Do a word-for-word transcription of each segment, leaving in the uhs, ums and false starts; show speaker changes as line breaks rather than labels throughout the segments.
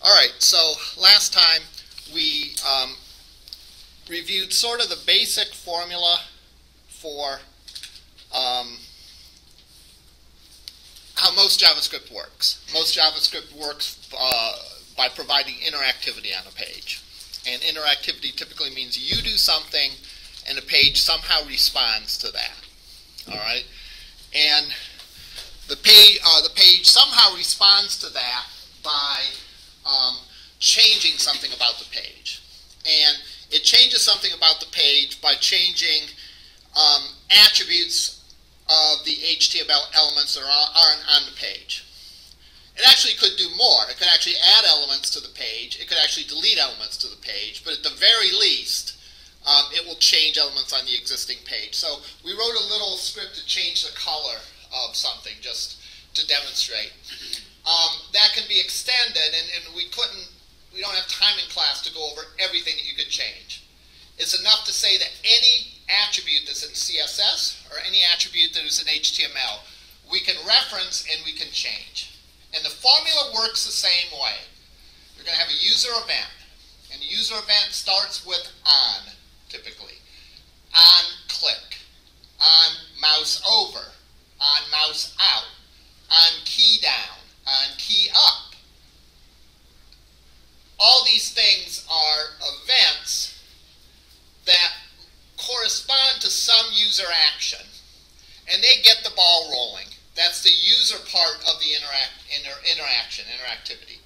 All right, so last time we um, reviewed sort of the basic formula for um, how most JavaScript works. Most JavaScript works uh, by providing interactivity on a page. And interactivity typically means you do something and the page somehow responds to that. All right? And the page, uh, the page somehow responds to that by um, changing something about the page. And it changes something about the page by changing um, attributes of the H T M L elements that are on, on the page. It actually could do more. It could actually add elements to the page. It could actually delete elements to the page. But at the very least, um, it will change elements on the existing page. So we wrote a little script to change the color of something just to demonstrate. Um, that can be extended, and, and we couldn't, we don't have time in class to go over everything that you could change. It's enough to say that any attribute that's in C S S or any attribute that is in H T M L, we can reference and we can change. And the formula works the same way. You're going to have a user event, and the user event starts with on, typically. On click, on mouse over, on mouse out, on key down, on key up. All these things are events that correspond to some user action, and they get the ball rolling. That's the user part of the interact, inter, interaction, interactivity.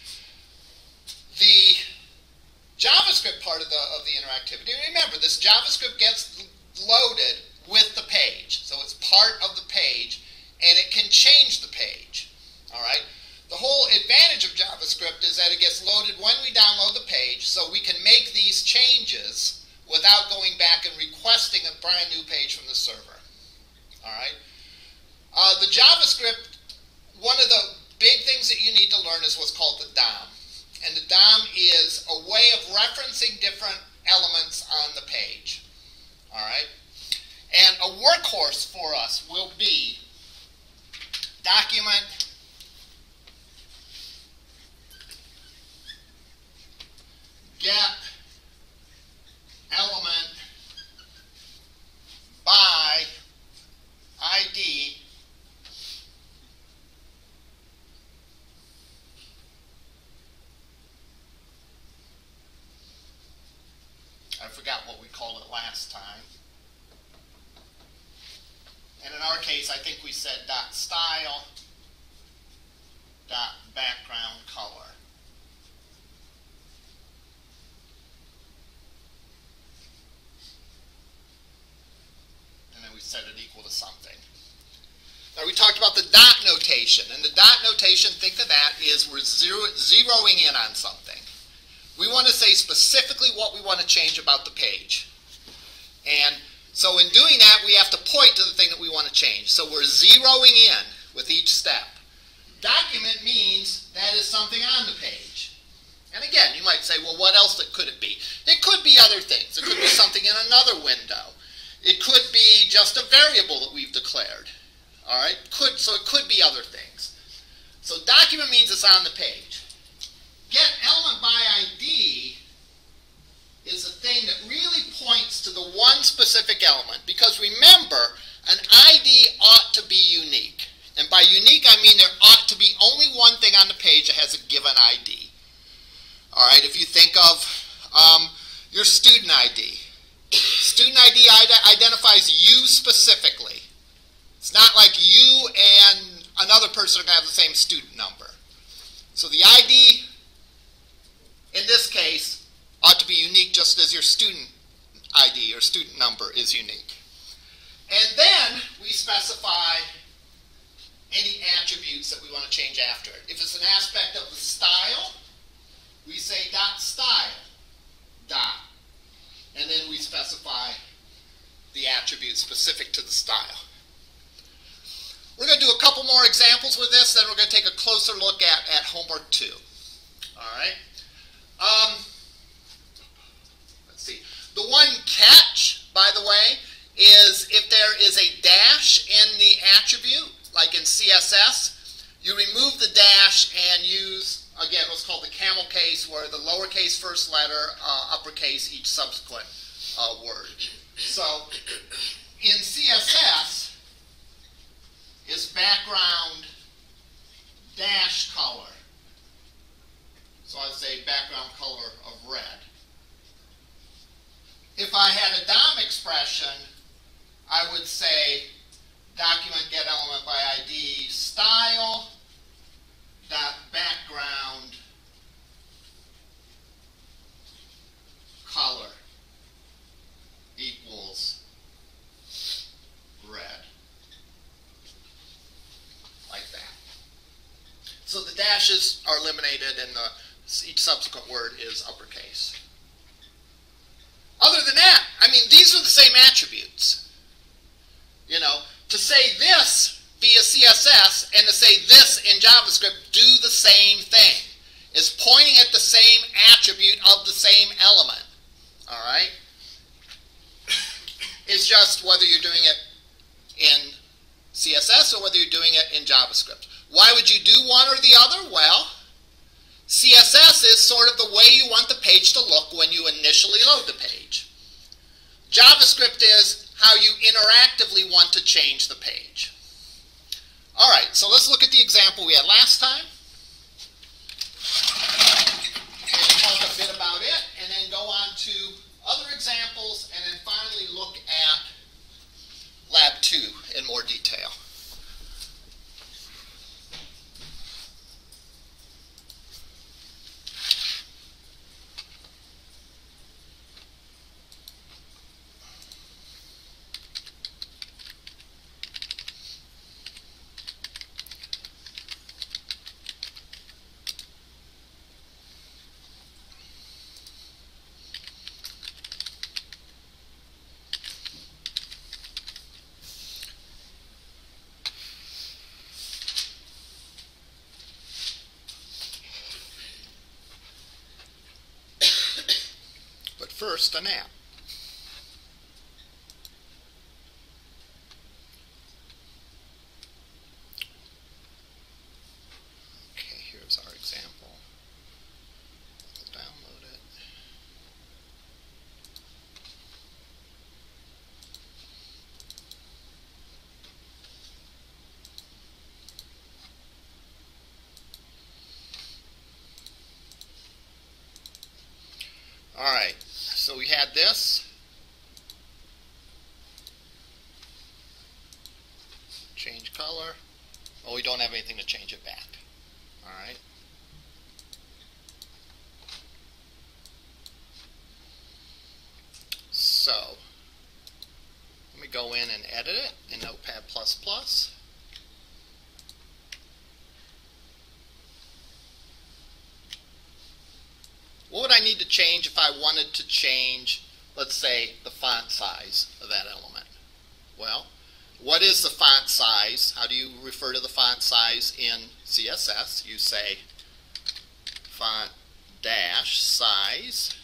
The JavaScript part of the, of the interactivity, remember, this JavaScript gets loaded with the page. So it's part of the page, and it can change the page. All right? The whole advantage of JavaScript is that it gets loaded when we download the page, so we can make these changes without going back and requesting a brand new page from the server. All right? Uh, the JavaScript, one of the big things that you need to learn is what's called the D O M. And the D O M is a way of referencing different elements on the page. All right? And a workhorse for us will be document get element by I D I forgot what we called it last time. And in our case, I think we said dot style dot background color. And then we set it equal to something. Now we talked about the dot notation, and the dot notation, think of that, is we're zero, zeroing in on something. We want to say specifically what we want to change about the page. And so in doing that, we have to point to the thing that we want to change. So we're zeroing in with each step. Document means that is something on the page. And again, you might say, well, what else could it be? It could be other things. It could be something in another window. It could be just a variable that we've declared. All right? Could, so it could be other things. So document means it's on the page. Get element by I D is a thing that really points to the one specific element. Because remember, an I D ought to be unique. And by unique, I mean there ought to be only one thing on the page that has a given I D. All right, if you think of um, your student I D. Student I D identifies you specifically. It's not like you and another person are going to have the same student number. So the I D, in this case, ought to be unique just as your student I D or student number is unique. And then we specify any attributes that we want to change after it. If it's an aspect of the style, we say dot style dot. And then we specify the attribute specific to the style. We're going to do a couple more examples with this, then we're going to take a closer look at, at homework two. All right? Um, let's see. The one catch, by the way, is if there is a dash in the attribute, like in C S S, you remove the dash and use, again, what's called the camel lowercase first letter, uh, uppercase each subsequent uh, word. So in C S S is background dash color. So I'd say background color of red. If I had a D O M expression, I would say document get element by I D style dot background color equals red. Like that. So the dashes are eliminated and the, each subsequent word is uppercase. Other than that, I mean, these are the same attributes. You know, to say this via C S S and to say this in JavaScript do the same thing. It's pointing at the same attribute of the same element. All right? It's just whether you're doing it in C S S or whether you're doing it in JavaScript. Why would you do one or the other? Well, C S S is sort of the way you want the page to look when you initially load the page. JavaScript is how you interactively want to change the page. All right, so let's look at the example we had last time. And talk a bit about it, and then go on to other examples, and then finally look at Lab two in more detail. First, an app. Okay, here's our example. We'll download it. All right. So we had this. Change color. Oh, we don't have anything to change it back. All right. So let me go in and edit it in Notepad plus plus. What would I need to change if I wanted to change, let's say, the font size of that element? Well, what is the font size? How do you refer to the font size in C S S? You say font dash size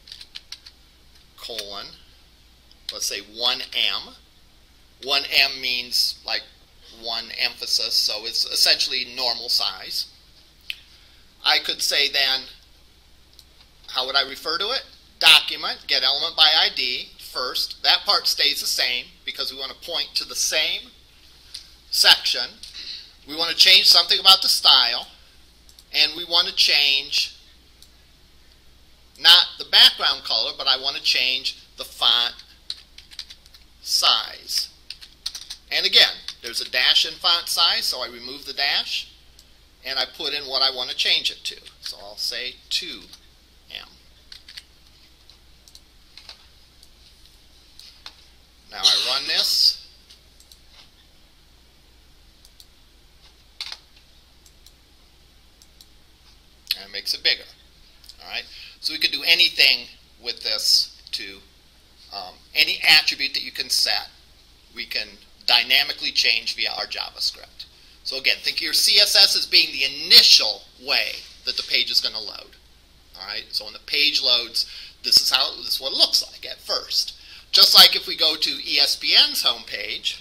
colon, let's say one M. one M means like one emphasis, so it's essentially normal size. I could say then, how would I refer to it? Document, get element by I D first. That part stays the same because we want to point to the same section. We want to change something about the style, and we want to change not the background color, but I want to change the font size. And again, there's a dash in font size, so I remove the dash, and I put in what I want to change it to. So I'll say two M. Now I run this. And it makes it bigger. Alright? So we could do anything with this to um, any attribute that you can set, we can dynamically change via our JavaScript. So again, think of your C S S as being the initial way that the page is going to load. Alright? So when the page loads, this is how this is what it looks like at first. Just like if we go to E S P N's homepage,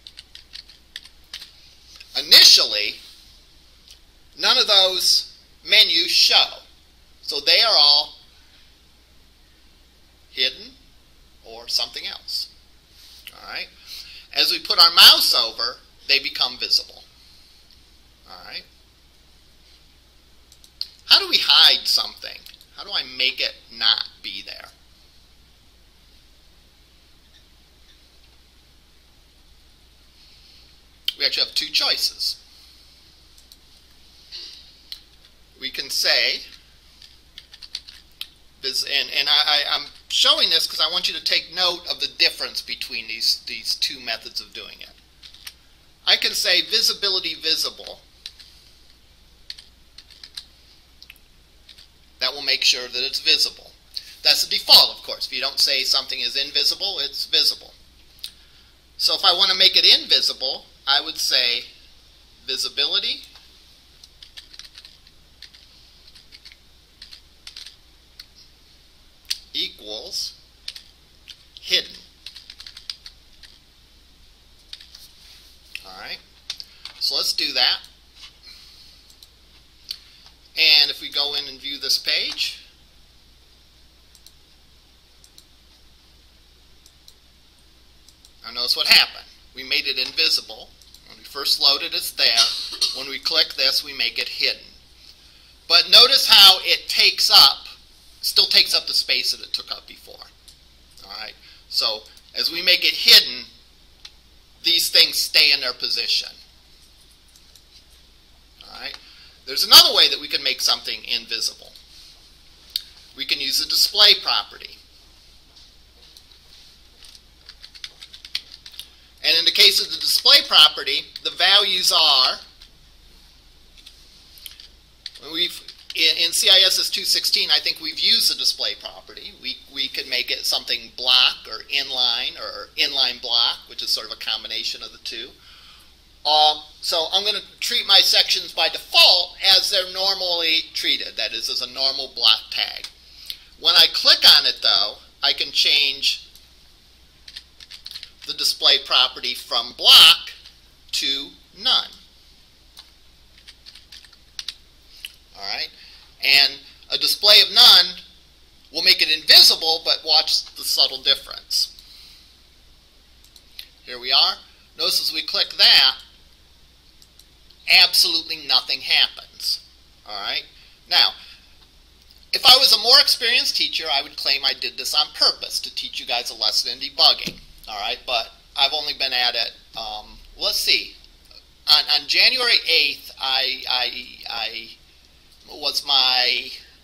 initially, none of those main menu show. So they are all hidden or something else. All right. As we put our mouse over, they become visible. All right. How do we hide something? How do I make it not be there? We actually have two choices. We can say, and, and I, I, I'm showing this because I want you to take note of the difference between these, these two methods of doing it. I can say visibility visible. That will make sure that it's visible. That's the default, of course. If you don't say something is invisible, it's visible. So if I want to make it invisible, I would say visibility equals hidden. All right. So let's do that. And if we go in and view this page, now notice what happened. We made it invisible. When we first load it, it's there. When we click this, we make it hidden. But notice how it takes up, still takes up the space that it took up before. All right. So as we make it hidden, these things stay in their position. All right. There's another way that we can make something invisible. We can use the display property. And in the case of the display property, the values are, we've, in, in C I S S two sixteen, I think we've used the display property. We, we could make it something block or inline or inline block, which is sort of a combination of the two. Um, so I'm going to treat my sections by default as they're normally treated, that is, as a normal block tag. When I click on it, though, I can change the display property from block to none. All right, and a display of none will make it invisible, but watch the subtle difference. Here we are. Notice as we click that, absolutely nothing happens. All right. Now, if I was a more experienced teacher, I would claim I did this on purpose to teach you guys a lesson in debugging. All right, but I've only been at it. Um, let's see. On, on January eighth, I, I, I was my,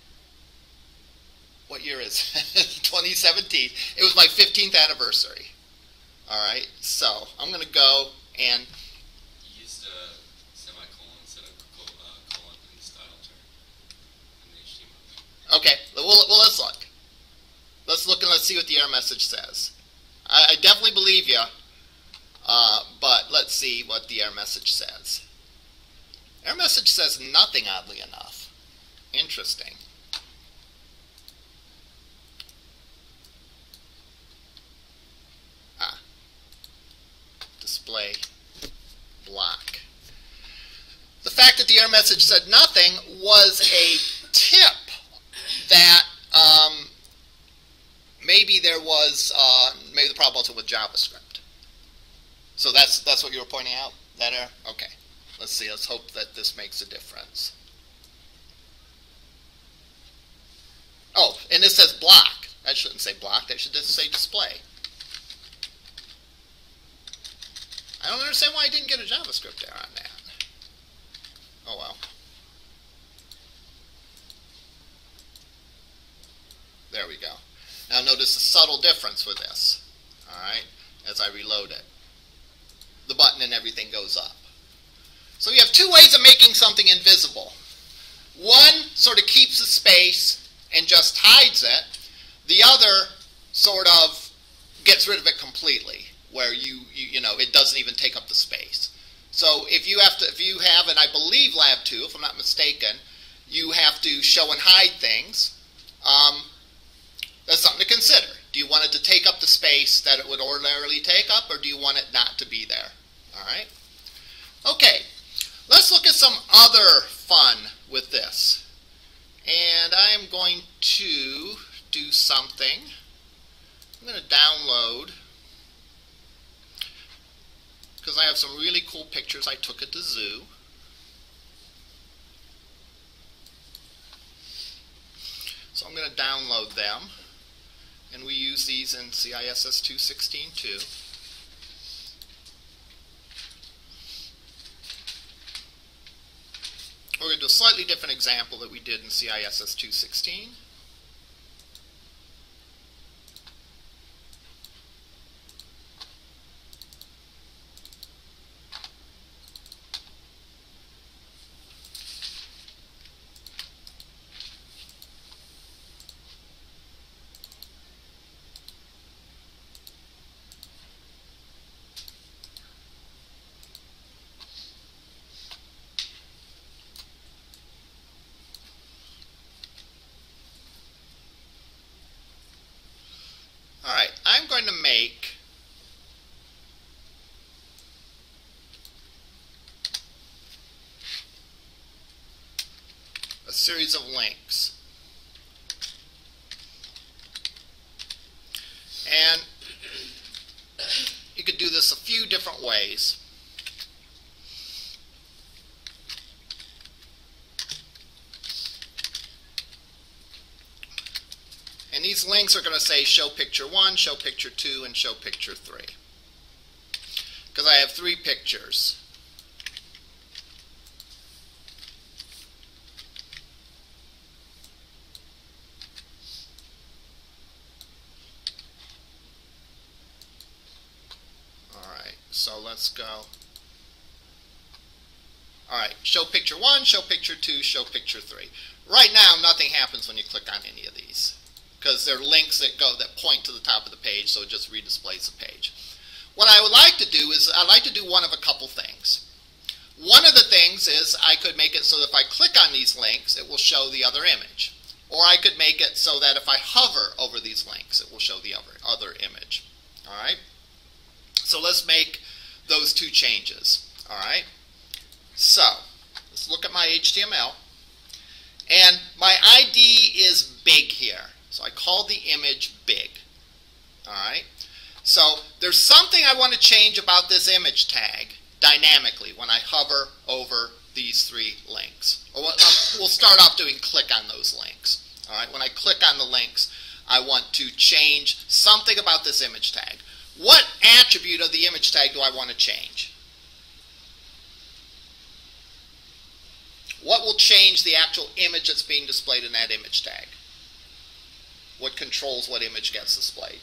what year is it? twenty seventeen. It was my fifteenth anniversary. All right, so I'm going to go and.
You used a semicolon instead of a colon in the style term in the H T M L.
Okay, well, well, let's look. Let's look and let's see what the error message says. I, I definitely believe you, uh, but let's see what the error message says. Error message says nothing, oddly enough. Interesting. Ah. Display block. The fact that the error message said nothing was a tip that um, maybe there was, uh, maybe the problem was with JavaScript. So that's, that's what you were pointing out, that error? Okay. Let's see, let's hope that this makes a difference. Oh, and this says block. That shouldn't say block, that should just say display. I don't understand why I didn't get a JavaScript error on that. Oh well. There we go. Now notice a subtle difference with this. Alright, as I reload it. The button and everything goes up. So you have two ways of making something invisible. One sort of keeps the space and just hides it. The other sort of gets rid of it completely, where you, you you know it doesn't even take up the space. So if you have to, if you have, and I believe Lab two, if I'm not mistaken, you have to show and hide things. Um, that's something to consider. Do you want it to take up the space that it would ordinarily take up, or do you want it not to be there? All right. Okay. Let's look at some other fun with this. And I am going to do something. I'm going to download, because I have some really cool pictures I took at the zoo. So I'm going to download them, and we use these in C I S S two sixteen too. We're going to do a slightly different example that we did in C I S S two sixteen. Alright, I'm going to make a series of links. And you could do this a few different ways. And these links are going to say show picture one, show picture two, and show picture three. Because I have three pictures. Alright, so let's go. Alright, show picture one, show picture two, show picture three. Right now, nothing happens when you click on any of these, because they're links that go that point to the top of the page, so it just redisplays the page. What I would like to do is I'd like to do one of a couple things. One of the things is I could make it so that if I click on these links, it will show the other image. Or I could make it so that if I hover over these links, it will show the other, other image. All right? So let's make those two changes. All right? So let's look at my H T M L. And my I D is big here. So I call the image big. Alright? So there's something I want to change about this image tag dynamically when I hover over these three links. Or we'll start off doing click on those links. Alright? When I click on the links, I want to change something about this image tag. What attribute of the image tag do I want to change? What will change the actual image that's being displayed in that image tag? What controls what image gets displayed?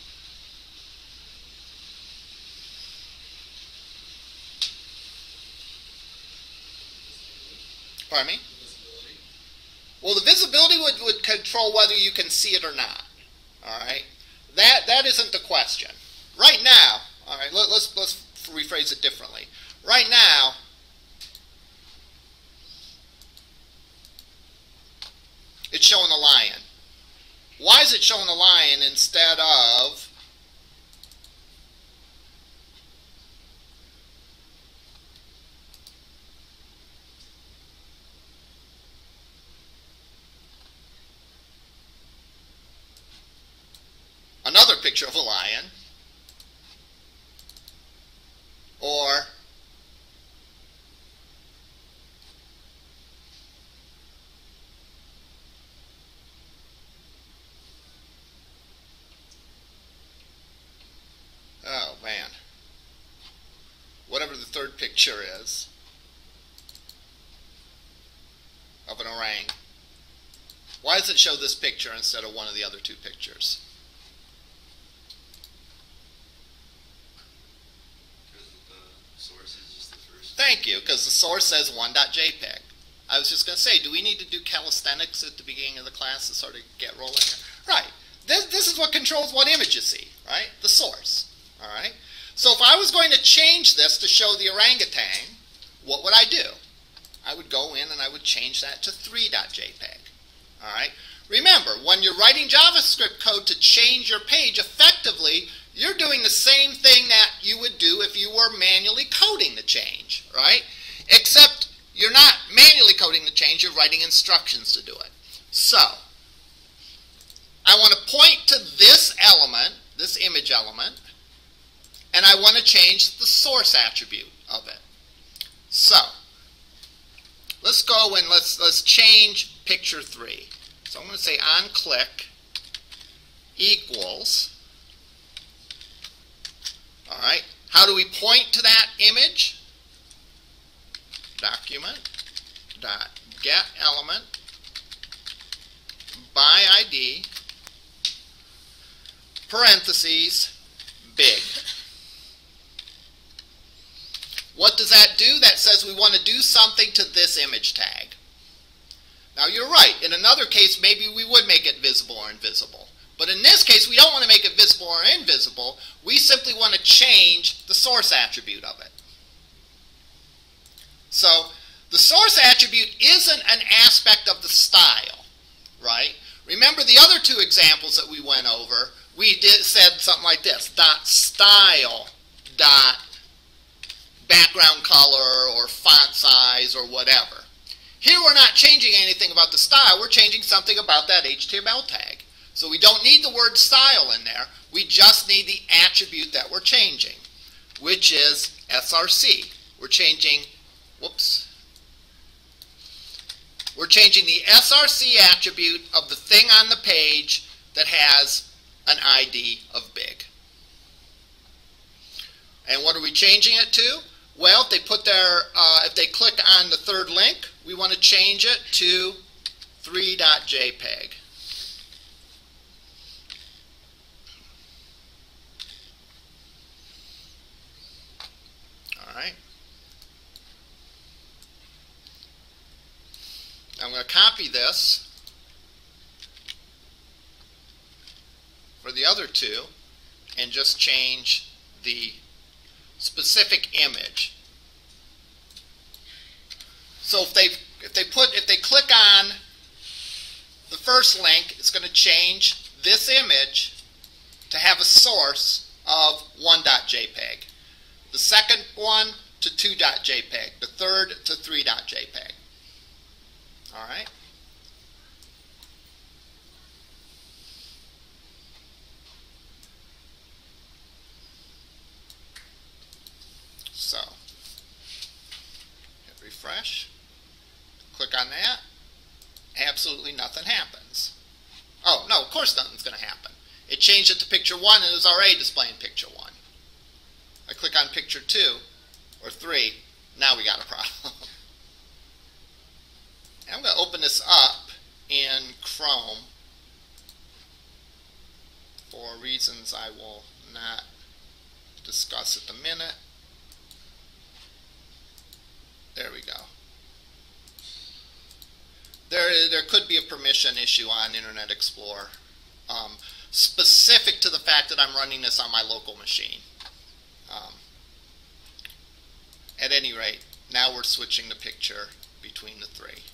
Pardon me?
Visibility.
Well, the visibility would, would control whether you can see it or not. All right? That, that isn't the question. Right now, all right, let, let's, let's rephrase it differently. Right now, it's showing a lion. Why is it showing a lion instead of another picture of a lion, or oh man, whatever the third picture is of an orang? Why does it show this picture instead of one of the other two pictures? Thank you, because the source says one dot J P G. I was just going to say, do we need to do calisthenics at the beginning of the class to sort of get rolling here? Right. This, this is what controls what image you see, right? The source. All right. So if I was going to change this to show the orangutan, what would I do? I would go in and I would change that to three dot J P G. All right. Remember, when you're writing JavaScript code to change your page effectively, you're doing the same thing that you would do if you were manually coding the change, right? Except you're not manually coding the change, you're writing instructions to do it. So, I want to point to this element, this image element, and I want to change the source attribute of it. So, let's go and let's, let's change picture three. So I'm going to say onClick equals, all right, how do we point to that image? Document dot get element by I D, parentheses, big. What does that do? That says we want to do something to this image tag. Now you're right, in another case maybe we would make it visible or invisible. But in this case we don't want to make it visible or invisible, we simply want to change the source attribute of it. So the source attribute isn't an aspect of the style, right? Remember the other two examples that we went over, we did said something like this, dot style dot background color or font size or whatever. Here we're not changing anything about the style, we're changing something about that H T M L tag. So we don't need the word style in there, we just need the attribute that we're changing, which is S R C. We're changing, whoops, we're changing the S R C attribute of the thing on the page that has an I D of big. And what are we changing it to? Well, if they put their, uh, if they click on the third link, we want to change it to three dot J P E G. All right. I'm going to copy this for the other two and just change the specific image. So if they if they put if they click on the first link, it's going to change this image to have a source of one dot J P E G. The second one to two dot J P E G. The third to three dot J P E G. All right. So, hit refresh, click on that, absolutely nothing happens. Oh, no, of course nothing's going to happen. It changed it to picture one and it was already displaying picture one. I click on picture two or three, now we got a problem. I'm going to open this up in Chrome for reasons I will not discuss at the minute. There we go. There, there could be a permission issue on Internet Explorer, um, specific to the fact that I'm running this on my local machine. Um, at any rate, now we're switching the picture between the three.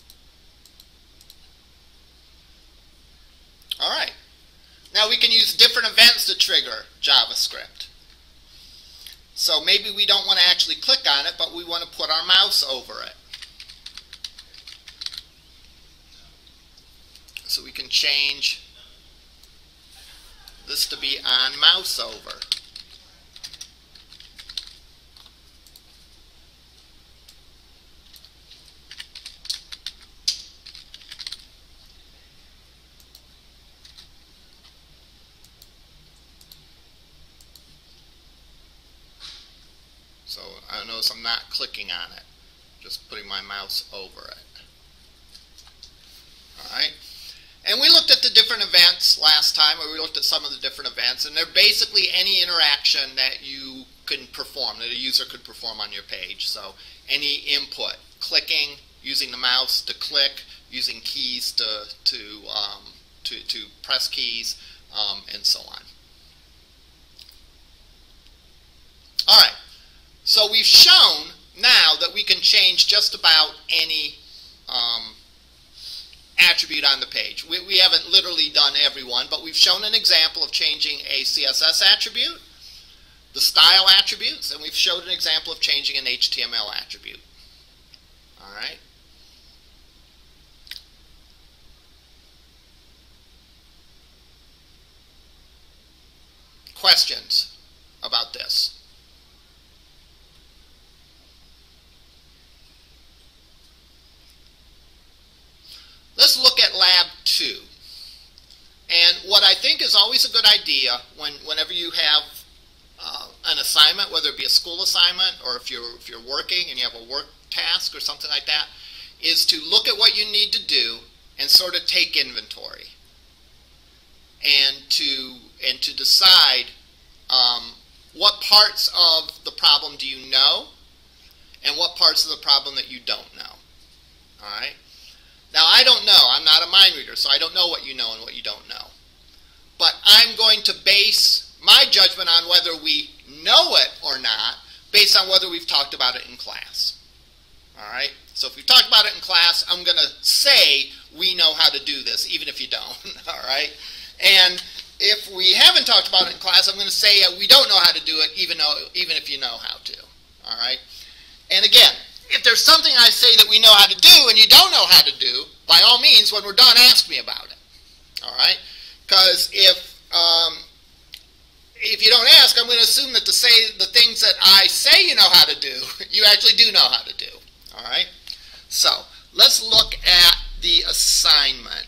All right. Now we can use different events to trigger JavaScript. So maybe we don't want to actually click on it, but we want to put our mouse over it. So we can change this to be on mouse over. So I notice I'm not clicking on it, just putting my mouse over it. Alright, and we looked at the different events last time, or we looked at some of the different events, and they're basically any interaction that you can perform, that a user could perform on your page. So any input, clicking, using the mouse to click, using keys to, to, um, to, to press keys, um, and so on. Alright. So we've shown now that we can change just about any um, attribute on the page. We, we haven't literally done every one, but we've shown an example of changing a C S S attribute, the style attributes, and we've showed an example of changing an H T M L attribute. All right. questions about this? Let's look at lab two. And what I think is always a good idea when, whenever you have uh, an assignment, whether it be a school assignment or if you're, if you're working and you have a work task or something like that, is to look at what you need to do and sort of take inventory. And to, and to decide um, what parts of the problem do you know and what parts of the problem that you don't know. All right? Now, I don't know. I'm not a mind reader, so I don't know what you know and what you don't know. But I'm going to base my judgment on whether we know it or not based on whether we've talked about it in class. All right? So if we've talked about it in class, I'm going to say we know how to do this, even if you don't. All right? And if we haven't talked about it in class, I'm going to say uh, we don't know how to do it, even though, even if you know how to. All right? And again, if there's something I say that we know how to do and you don't know how to do, by all means, when we're done, ask me about it. All right? Because if um, if you don't ask, I'm going to assume that to say the things that I say you know how to do, you actually do know how to do. All right? So let's look at the assignment.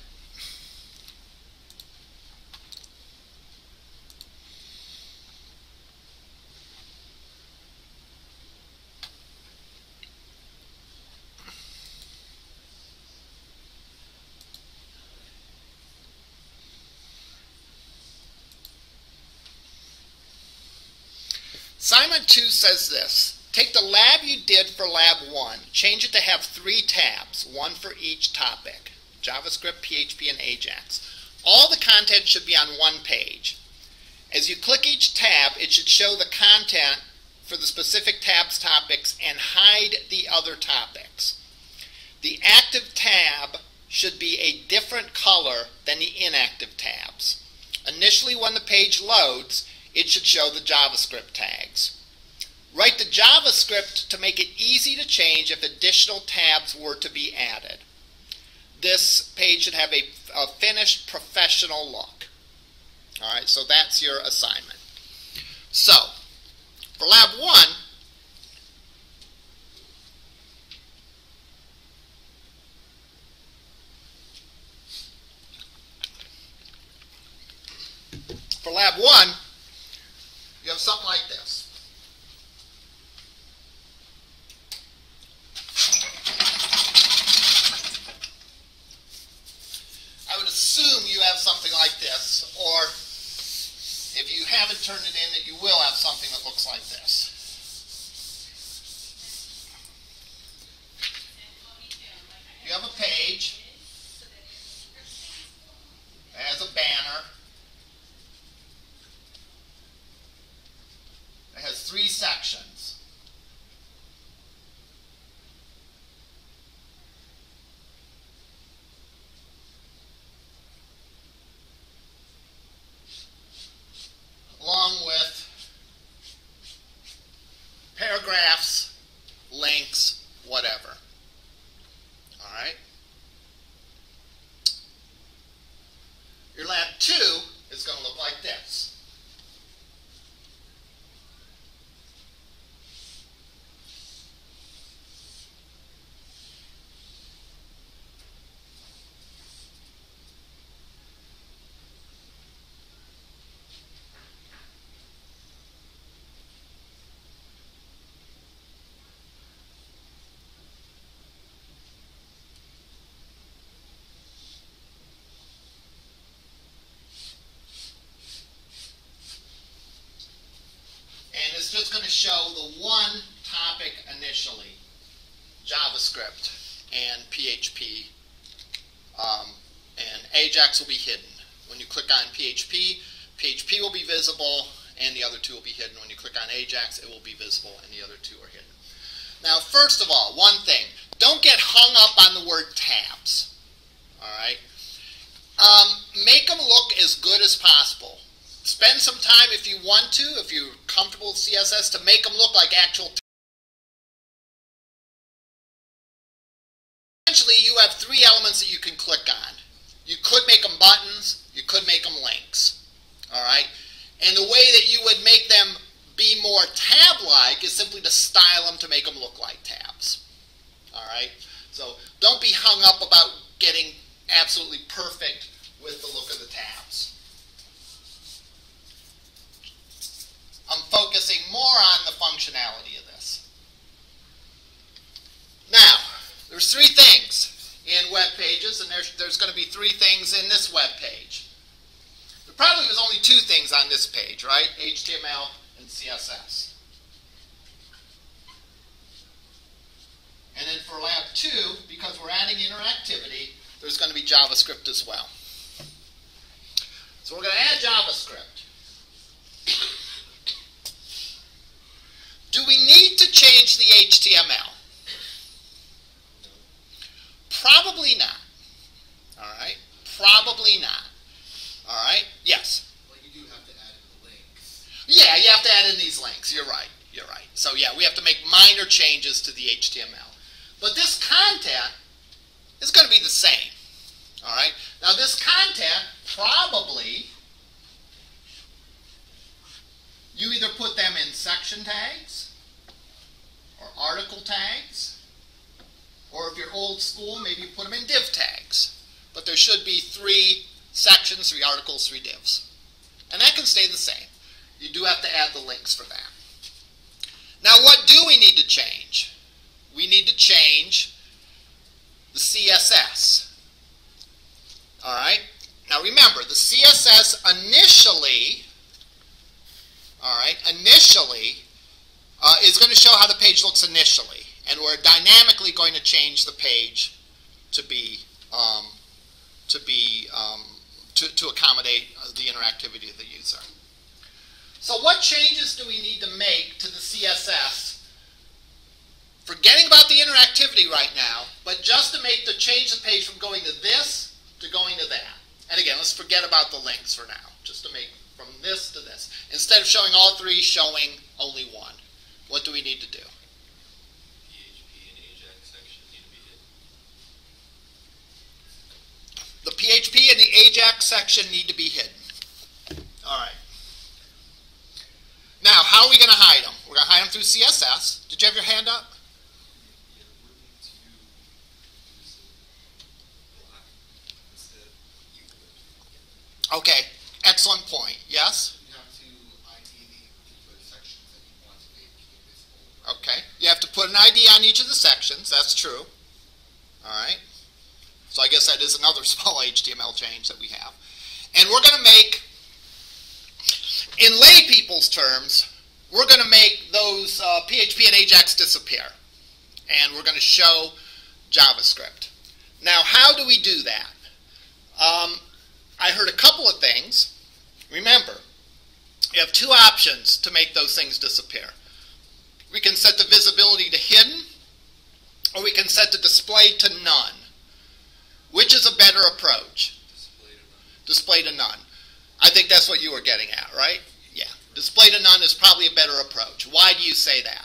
Assignment two says this. Take the lab you did for lab one, change it to have three tabs, one for each topic, JavaScript, P H P, and Ajax. All the content should be on one page. As you click each tab, it should show the content for the specific tab's topics and hide the other topics. The active tab should be a different color than the inactive tabs. Initially, when the page loads, it should show the JavaScript tags. Write the JavaScript to make it easy to change if additional tabs were to be added. This page should have a, a finished professional look. All right, so that's your assignment. So, for lab one, for lab one, you have something like this. I would assume you have something like this, or if you haven't turned it in, that you will have something that looks like this. You have a page that has a banner. It has three sections. Along with paragraphs, links, whatever. All right? Your lab two is going to look like this. It's just going to show the one topic initially, JavaScript and P H P, um, and Ajax will be hidden. When you click on P H P, P H P will be visible, and the other two will be hidden. When you click on Ajax, it will be visible, and the other two are hidden. Now, first of all, one thing, don't get hung up on the word tabs. All right? Um, make them look as good as possible. Spend some time, if you want to, if you're comfortable with C S S, to make them look like actual tabs. Essentially, you have three elements that you can click on. You could make them buttons. You could make them links. All right? And the way that you would make them be more tab-like is simply to style them to make them look like tabs. All right? So don't be hung up about getting absolutely perfect with the look of the tabs. I'm focusing more on the functionality of this. Now, there's three things in web pages, and there's, there's going to be three things in this web page. There probably was only two things on this page, right? H T M L and C S S. And then for lab two, because we're adding interactivity, there's going to be JavaScript as well. So we're going to add JavaScript. Do we need to change the H T M L? Probably not. All right? Probably not. All right? Yes?
Well, you do have to add in the links.
Yeah, you have to add in these links. You're right. You're right. So yeah, we have to make minor changes to the H T M L. But this content is going to be the same. All right? Now this content, probably, you either put them in section tags or article tags, or if you're old school, maybe put them in div tags. But there should be three sections, three articles, three divs. And that can stay the same. You do have to add the links for that. Now what do we need to change? We need to change the C S S. All right? Now remember, the C S S initially, all right, initially uh, is going to show how the page looks initially. And we're dynamically going to change the page to be, um, to, be um, to, to accommodate the interactivity of the user. So what changes do we need to make to the C S S? Forgetting about the interactivity right now, but just to make the change the page from going to this to going to that. And again, let's forget about the links for now, just to make from this to this. Instead of showing all three, showing only one. What do we need to do?
P H P and Ajax section need to be hidden.
The P H P and the Ajax section need to be hidden. All right. Now, how are we going to hide them? We're going to hide them through C S S. Did you have your hand up? Okay, excellent point. Yes?
You have to I D the particular sections that you want to make visible.
Okay, you have to put an I D on each of the sections. That's true. All right. So I guess that is another small H T M L change that we have. And we're going to make, in lay people's terms, we're going to make those uh, P H P and Ajax disappear. And we're going to show JavaScript. Now, how do we do that? Um, I heard a couple of things. Remember, you have two options to make those things disappear. We can set the visibility to hidden, or we can set the display to none. Which is a better approach?
Display to
Display
none.
to none. I think that's what you were getting at, right? Yeah. Display to none is probably a better approach. Why do you say that?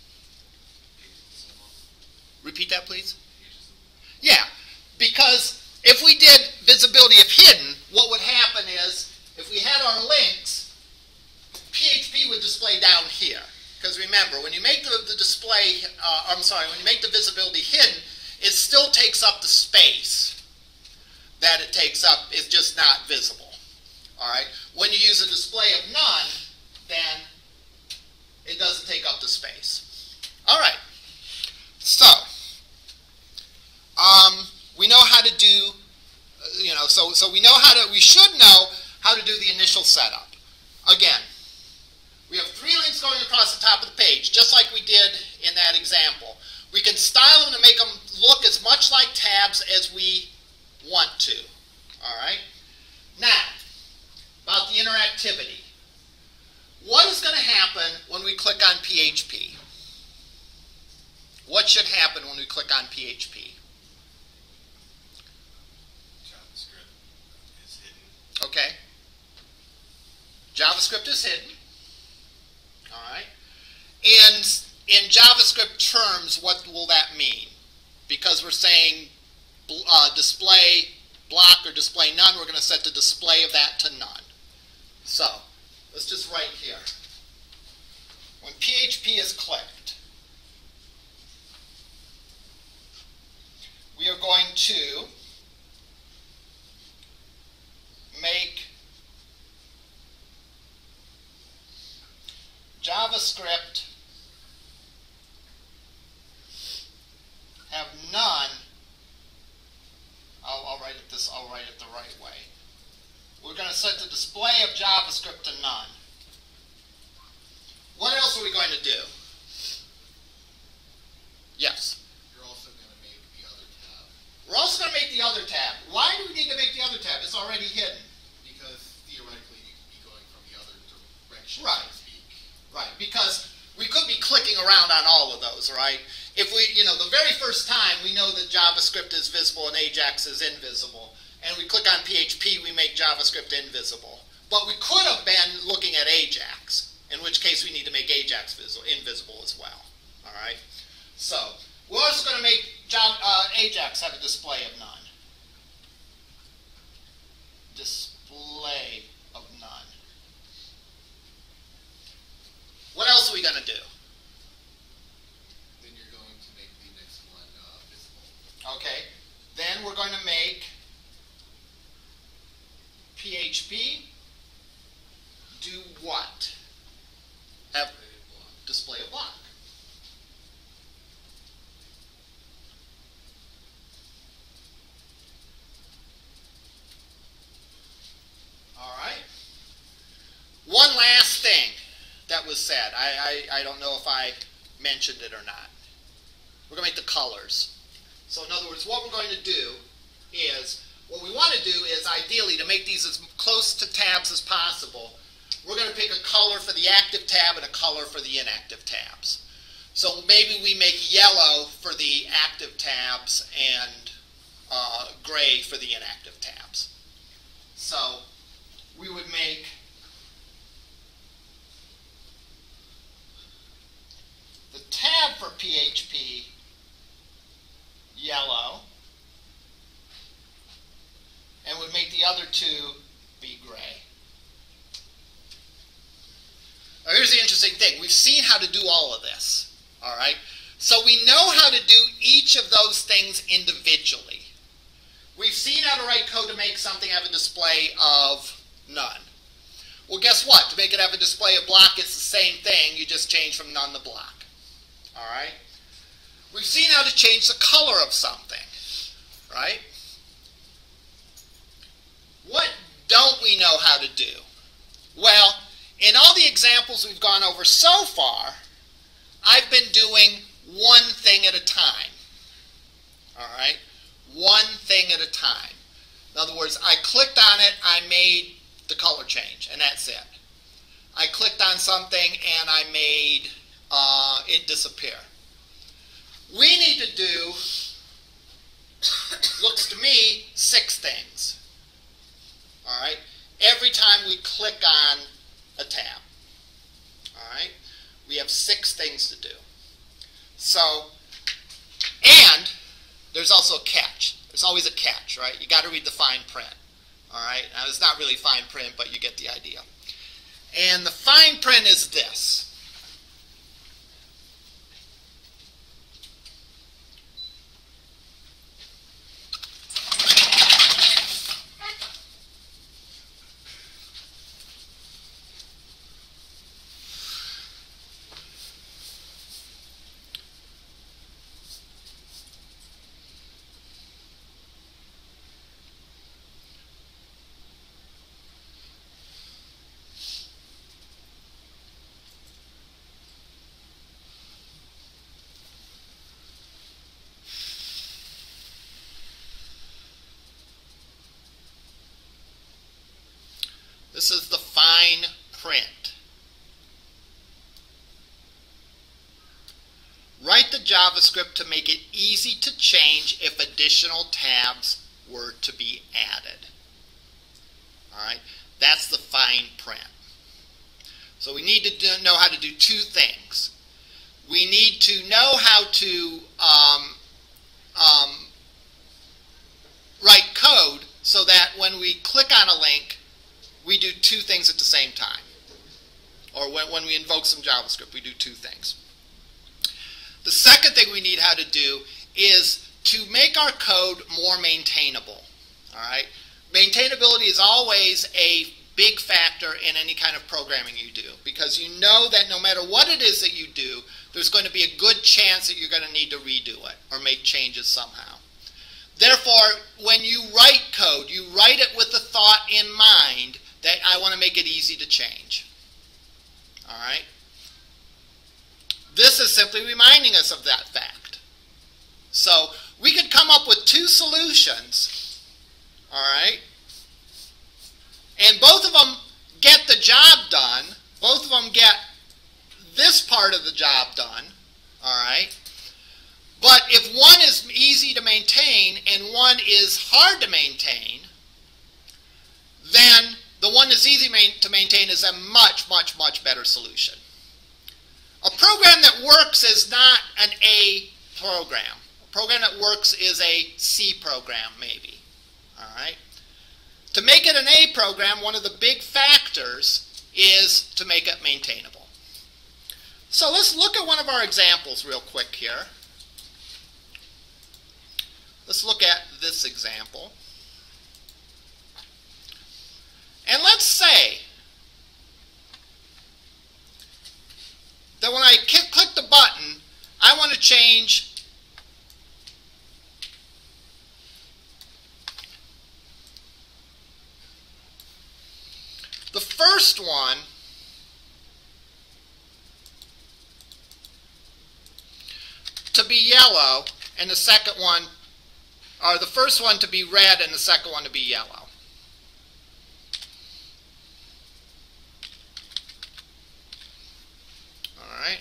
Repeat that, please. Yeah, because if we did visibility of hidden, what would happen is, if we had our links, P H P would display down here. Because remember, when you make the, the display, uh, I'm sorry, when you make the visibility hidden, it still takes up the space that it takes up. It's just not visible. All right. When you use a display of none, then it doesn't take up the space. All right. So, um, we know how to do, uh, you know, so, so we know how to, we should know how to do the initial setup. Again, we have three links going across the top of the page, just like we did in that example. We can style them to make them look as much like tabs as we want to. All right? Now, about the interactivity. What is going to happen when we click on P H P? What should happen when we click on P H P?
JavaScript is hidden.
Okay. JavaScript is hidden. All right. And in JavaScript terms, what will that mean? Because we're saying uh, display block or display none, we're going to set the display of that to none. So, let's just write here. When P H P is clicked, we are going to make JavaScript have none. I'll, I'll write it this. I'll write it the right way. We're going to set the display of JavaScript to none. What else are we going to do? Yes.
You're also going to make the other tab.
We're also going to make the other tab. Why do we need to make the other tab? It's already hidden.
Because theoretically you could be going from the other direction,
Right.
so to speak.
Right, because we could be clicking around on all of those, right? If we, you know, the very first time we know that JavaScript is visible and Ajax is invisible, and we click on P H P, we make JavaScript invisible. But we could have been looking at Ajax, in which case we need to make Ajax visible, invisible as well, all right? So, we're also going to make Java, uh, Ajax have a display of none. Display of none. What else are we going to do?
Then you're going to make the next one uh, visible.
Okay. Then we're going to make P H P do what? Have display a block. All right. One last thing that was said. I, I, I don't know if I mentioned it or not. We're going to make the colors. So in other words, what we're going to do is, what we want to do is ideally to make these as close to tabs as possible, we're going to pick a color for the active tab and a color for the inactive tabs. So maybe we make yellow for the active tabs and uh, gray for the inactive tabs. So we would make the tab for P H P yellow, and would make the other two be gray. Now here's the interesting thing. We've seen how to do all of this, all right? So we know how to do each of those things individually. We've seen how to write code to make something have a display of none. Well, guess what? To make it have a display of block, it's the same thing. You just change from none to block, all right? We've seen how to change the color of something, right? What don't we know how to do? Well, in all the examples we've gone over so far, I've been doing one thing at a time, all right? One thing at a time. In other words, I clicked on it, I made the color change, and that's it. I clicked on something and I made uh, it disappear. We need to do, looks to me, six things. All right? Every time we click on a tab. All right? We have six things to do. So, and there's also a catch. There's always a catch, right? You got to read the fine print. All right? Now, it's not really fine print, but you get the idea. And the fine print is this. This is the fine print. Write the JavaScript to make it easy to change if additional tabs were to be added. All right, that's the fine print. So we need to do, know how to do two things. We need to know how to um, um, write code so that when we click on a link, we do two things at the same time. or when, when we invoke some JavaScript, we do two things. The second thing we need how to do is to make our code more maintainable. All right? Maintainability is always a big factor in any kind of programming you do, because you know that no matter what it is that you do, there's going to be a good chance that you're going to need to redo it or make changes somehow. Therefore, when you write code, you write it with the thought in mind that I want to make it easy to change. All right? This is simply reminding us of that fact. So we could come up with two solutions, all right? And both of them get the job done. Both of them get this part of the job done, all right? But if one is easy to maintain and one is hard to maintain, then the one that's easy to maintain is a much, much, much better solution. A program that works is not an A program. A program that works is a C program, maybe. All right? To make it an A program, one of the big factors is to make it maintainable. So let's look at one of our examples real quick here. Let's look at this example. And let's say that when I click the button, I want to change the first one to be yellow and the second one, or the first one to be red and the second one to be yellow. All right.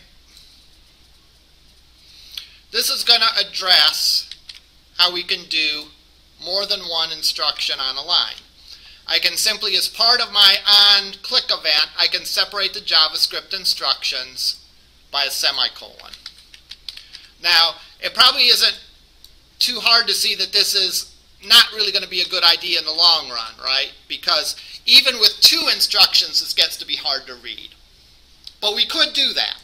This is going to address how we can do more than one instruction on a line. I can simply, as part of my onClick event, I can separate the JavaScript instructions by a semicolon. Now, it probably isn't too hard to see that this is not really going to be a good idea in the long run, right? Because even with two instructions, this gets to be hard to read. But we could do that.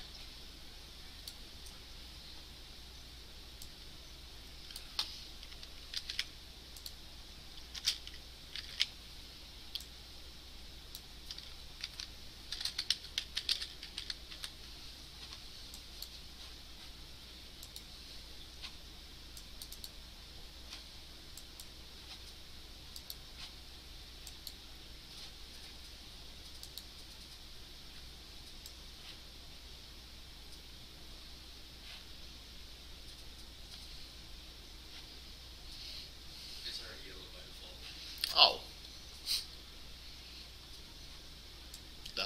Oh. Duh.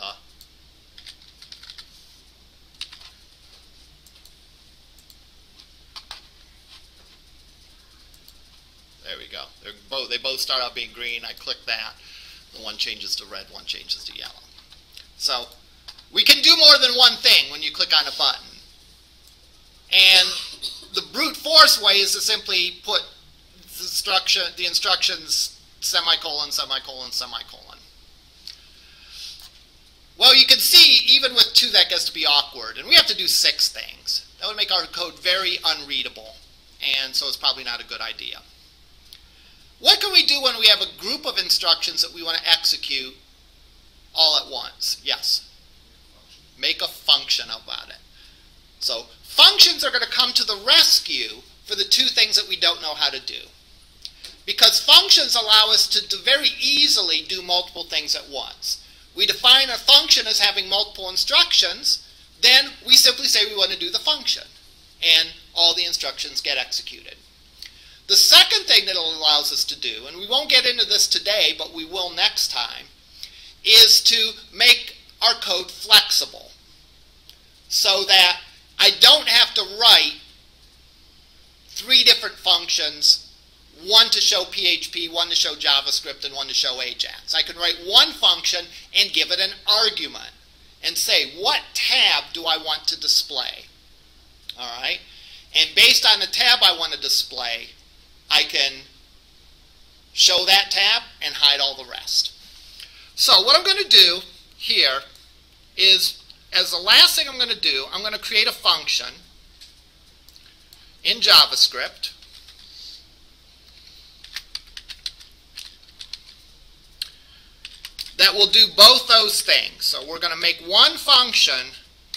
There we go. They're both, they both start out being green. I click that. The one changes to red, one changes to yellow. So we can do more than one thing when you click on a button. And the brute force way is to simply put the, instruction, the instructions semicolon, semicolon, semicolon. Well, you can see, even with two, that gets to be awkward. And we have to do six things. That would make our code very unreadable. And so it's probably not a good idea. What can we do when we have a group of instructions that we want to execute all at once? Yes? Make a function about it. So functions are going to come to the rescue for the two things that we don't know how to do. Because functions allow us to, to very easily do multiple things at once. We define a function as having multiple instructions, then we simply say we want to do the function. And all the instructions get executed. The second thing that it allows us to do, and we won't get into this today, but we will next time, is to make our code flexible. So that I don't have to write three different functions, one to show P H P, one to show JavaScript, and one to show Ajax. I can write one function and give it an argument and say, what tab do I want to display? All right? And based on the tab I want to display, I can show that tab and hide all the rest. So what I'm going to do here is, as the last thing I'm going to do, I'm going to create a function in JavaScript that will do both those things. So we're going to make one function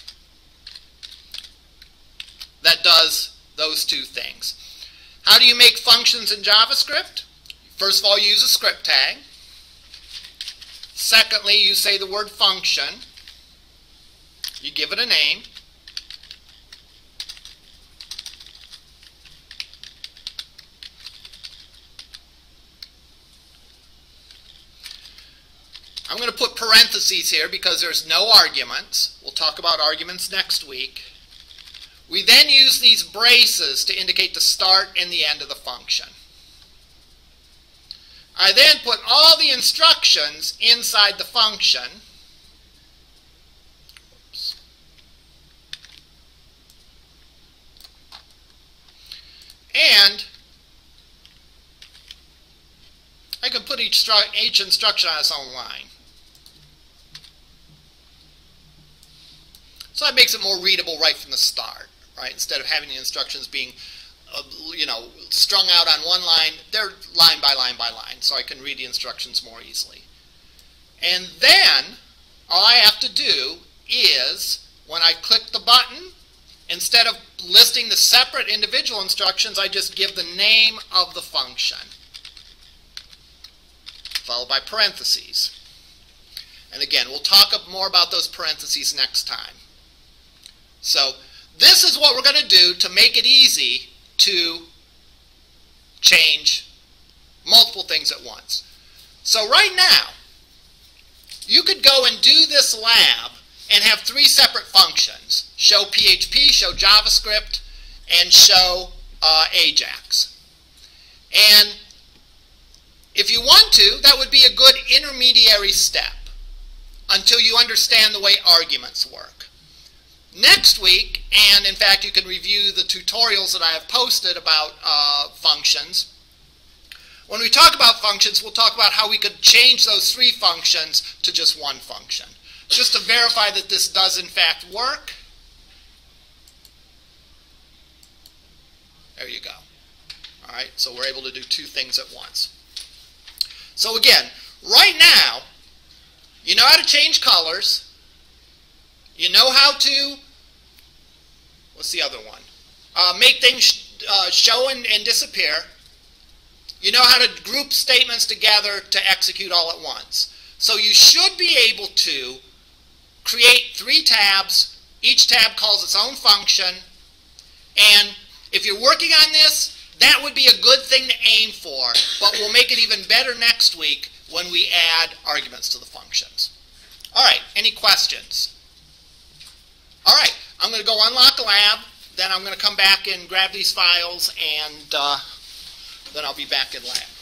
that does those two things. How do you make functions in JavaScript? First of all, you use a script tag. Secondly, you say the word function. You give it a name. I'm going to put parentheses here because there's no arguments. We'll talk about arguments next week. We then use these braces to indicate the start and the end of the function. I then put all the instructions inside the function. Oops. And I can put each, each instruction on its own line. So that makes it more readable right from the start, right? Instead of having the instructions being, uh, you know, strung out on one line, they're line by line by line, so I can read the instructions more easily. And then, all I have to do is, when I click the button, instead of listing the separate individual instructions, I just give the name of the function, followed by parentheses. And again, we'll talk more about those parentheses next time. So this is what we're going to do to make it easy to change multiple things at once. So right now, you could go and do this lab and have three separate functions. Show P H P, show JavaScript, and show uh, Ajax. And if you want to, that would be a good intermediary step until you understand the way arguments work. Next week, and in fact you can review the tutorials that I have posted about uh, functions. When we talk about functions, we'll talk about how we could change those three functions to just one function. Just to verify that this does in fact work. There you go. All right, so we're able to do two things at once. So again, right now, you know how to change colors. You know how to, what's the other one? Uh, make things uh, show and, and disappear. You know how to group statements together to execute all at once. So you should be able to create three tabs. Each tab calls its own function. And if you're working on this, that would be a good thing to aim for. But we'll make it even better next week when we add arguments to the functions. All right, any questions? All right, I'm going to go unlock a lab, then I'm going to come back and grab these files, and uh, then I'll be back in lab.